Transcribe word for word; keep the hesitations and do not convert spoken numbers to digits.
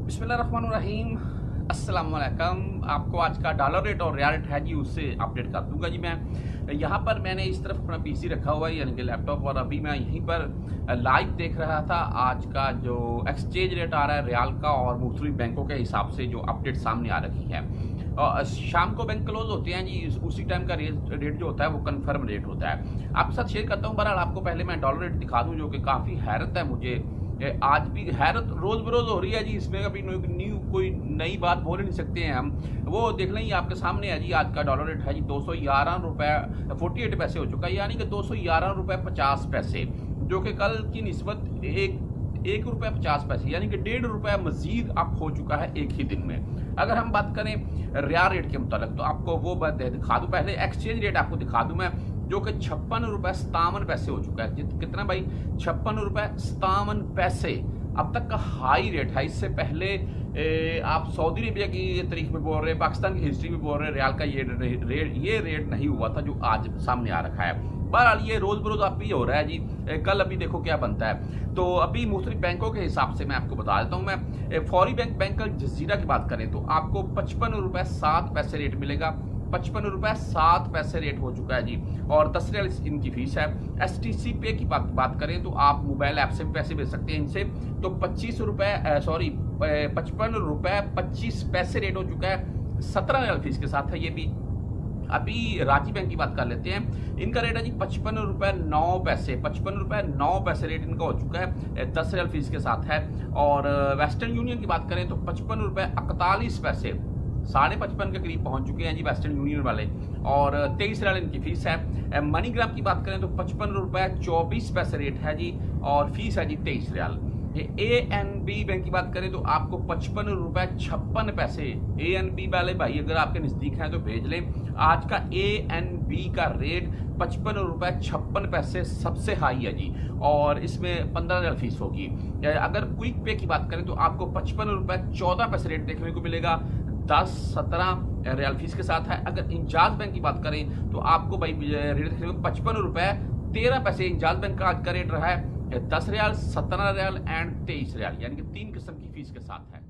बिस्मिल्लाहिर्रहमानिर्रहीम, अस्सलाम वालेकुम। आपको आज का डॉलर रेट और रियाल रेट है जी, उससे अपडेट कर दूंगा जी। मैं यहाँ पर मैंने इस तरफ अपना पीसी रखा हुआ है, यानी कि लैपटॉप, और अभी मैं यहीं पर लाइव देख रहा था आज का जो एक्सचेंज रेट आ रहा है रियाल का और मुख्तलिफ बैंकों के हिसाब से जो अपडेट सामने आ रही है। और शाम को बैंक क्लोज होते हैं जी, उसी टाइम का रेट जो होता है वो कंफर्म रेट होता है। आपके साथ शेयर करता हूँ। बहरहाल आपको पहले मैं डॉलर रेट दिखा दूँ, जो कि काफ़ी हैरत है मुझे, आज भी हैरत रोज बरोज हो रही है जी। इसमें कभी न्यू कोई नई बात बोल नहीं सकते हैं हम। वो देख लें, आपके सामने है जी। आज का डॉलर रेट है जी दो सौ ग्यारह रुपये फोर्टी एट पैसे हो चुका है, यानी कि दो सौ ग्यारह रुपये पचास पैसे, जो कि कल की निस्बत एक एक रुपये पचास पैसे, यानी कि डेढ़ रुपये मजीद अप हो चुका है एक ही दिन में। अगर हम बात करें रियाल रेट के मुताबिक, तो आपको वो बात दिखा दूं। पहले एक्सचेंज रेट आपको दिखा दूं मैं, जो कि छप्पन रुपए सतावन पैसे हो चुका है। कितना भाई? छप्पन रुपए सतावन पैसे अब तक का हाई रेट है। इससे पहले ए, आप सऊदी अरेबिया की तारीख में बोल रहे हैं, पाकिस्तान की हिस्ट्री में बोल रहे हैं, रियाल का ये रेट ये रेट नहीं हुआ था जो आज सामने आ रखा है। बहरहाल ये रोज बरोज आप ही हो रहा है जी। ए, कल अभी देखो क्या बनता है। तो अभी मुख्तलिफ बैंकों के हिसाब से मैं आपको बता देता हूँ। मैं फौरी बैंक बैंक जजीरा की बात करें तो आपको पचपन रुपए सात पैसे रेट मिलेगा। पचपन रुपए सात पैसे रेट हो चुका है जी, और दस रियाल इनकी फीस है। एस टी सी पे की बात बात करें तो आप मोबाइल ऐप से भी पैसे भेज सकते हैं इनसे। तो पच्चीस रुपए सॉरी पचपन रुपए पच्चीस पैसे रेट हो चुका है, सत्रह रियाल फीस के साथ है ये भी। अभी रांची बैंक की बात कर लेते हैं। इनका रेट है जी पचपन रुपए नौ पैसे, पचपन रुपए नौ पैसे रेट इनका हो चुका है, दस रियाल फीस के साथ है। और वेस्टर्न यूनियन की बात करें तो पचपन रुपए इकतालीस पैसे, साढ़े पचपन के करीब पहुंच चुके हैं जी वेस्टर्न यूनियन वाले, और तेईस रियाल इनकी फीस है। मनीग्राम की बात करें तो पचपन रुपए चौबीस पैसे रेट है जी, और फीस है जी तेईस रियाल। ए एन बी बैंक की बात करें तो आपको पचपन रुपए छप्पन पैसे। ए एन बी वाले भाई अगर आपके नजदीक हैं तो भेज लें। आज का ए एन बी का रेट पचपन रुपए छप्पन पैसे सबसे हाई है जी, और इसमें पंद्रह रियाल फीस होगी। अगर क्विक पे की बात करें तो आपको पचपन रुपए चौदह पैसे रेट देखने को मिलेगा, दस सत्रह रियाल फीस के साथ है। अगर इंजाज बैंक की बात करें तो आपको भाई रेट देखने को पचपन रुपए तेरह पैसे इंजाज बैंक का आज का रेट रहा है, दस रियाल, सत्रह रियाल एंड तेईस रियाल, यानी कि तीन किस्म की फीस के साथ है।